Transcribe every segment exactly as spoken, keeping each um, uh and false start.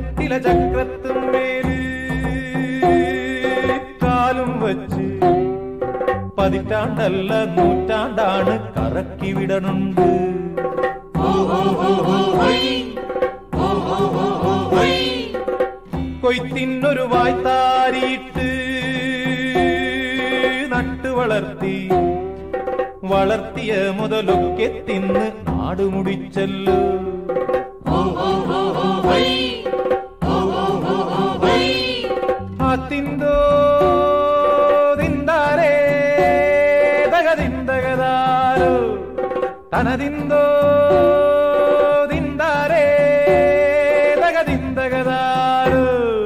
വെറ്റില ചക്രത്തുമേല് കാലും വച്ച് പതിറ്റാണ്ടല്ല നൂറ്റാണ്ടാണ് കറക്കി വിടണുണ്ട്. കൊയ്ത്തിനൊരു വായ്ത്താരിയിട്ട് നട്ടു വളർത്തി വളർത്തിയ മുതലൊക്കെ തിന്ന് നാടുമുടിച്ചല്ലോ. തിന്തോ തിന്താരേ തകതിന്തകതാരോ തനതിന്തോ തിന്താരേ തകതിന്തകതാരോ.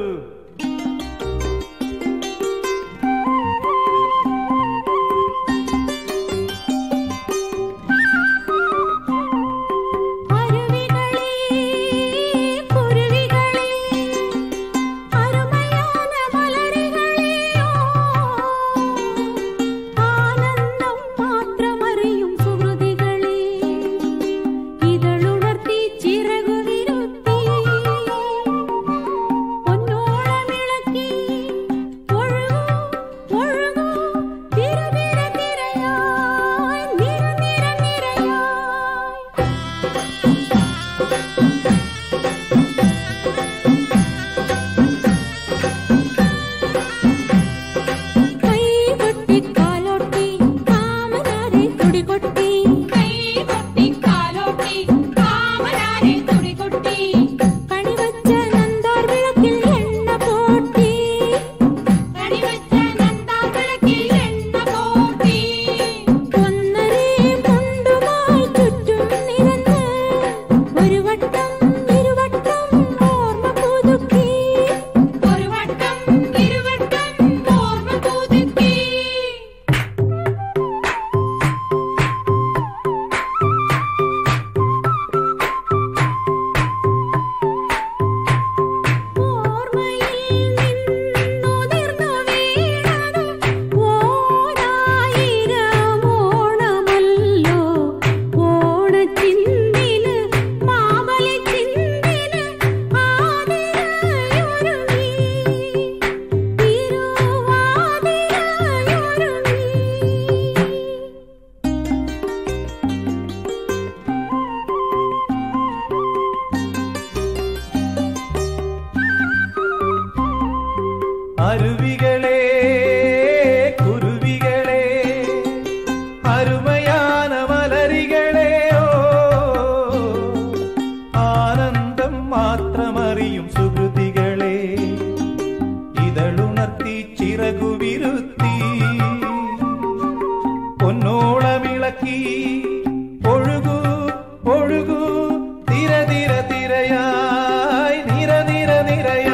അരുവികളെ കുരുവികളെ അരുമയാന മലരികളെയോ ആനന്ദം മാത്രമറിയും സുഹൃതികളെ ഇതളുണർത്തി ചിറകുവിരുത്തി പൊന്നോളമിളക്കി ഒഴുകൂ ഒഴുകൂ തിര തിര തിരയായി നിര നിര നിരയായി.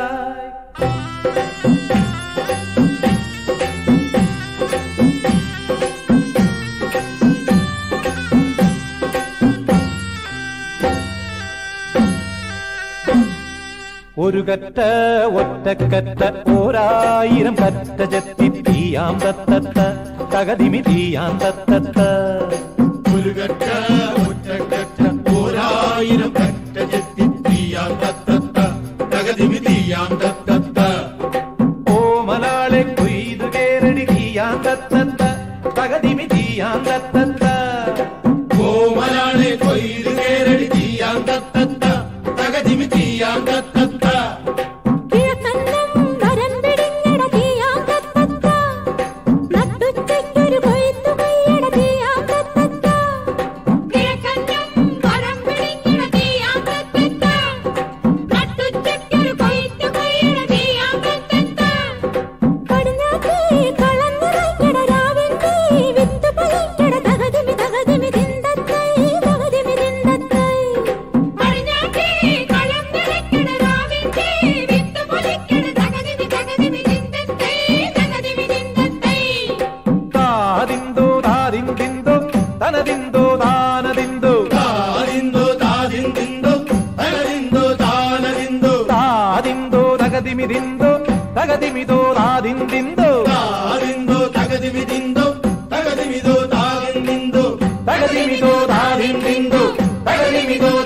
ഒരു കറ്റ ഒറ്റക്കറ്റ ഓരായിരം കറ്റ ചെത്തി തീയാം തത്തത്ത തകതിമി തീയാം തത്തത്ത. ഒരു കറ്റ ഒറ്റക്കറ്റ ഓരായിരം കറ്റ ചെത്തി തീയാം തത്തത്ത തകതിമി തീയാം തത്തത്ത. ഓ മലാളെ കൊയ്തു കേരടി തീയാം തത്തത്ത തകതിമി തീയാം തത്തത്ത. ഓ മലാളെ കൊയ്തു കേരടി തീയാം തത്തത്ത തകതിമി തീയാം തത്തത്ത. തനതിന്തോ താനതിന്തോ താതിന്തോ താതിന്തിന്തോ തനതിന്തോ താനതിന്തോ താതിന്തോ തകതിമിതിന്തോ തകതിമിതോ താതിന്തിന്തോ താതിന്തോ തകതിമിതിന്തോ തകതിമിതോ താതിന്തിന്തോ തകതിമിതോ താതിന്തിന്തോ തകതിമിതോ